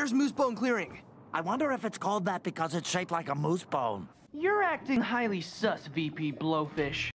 There's Moosebone Clearing. I wonder if it's called that because it's shaped like a moose bone. You're acting highly sus, VP Blowfish.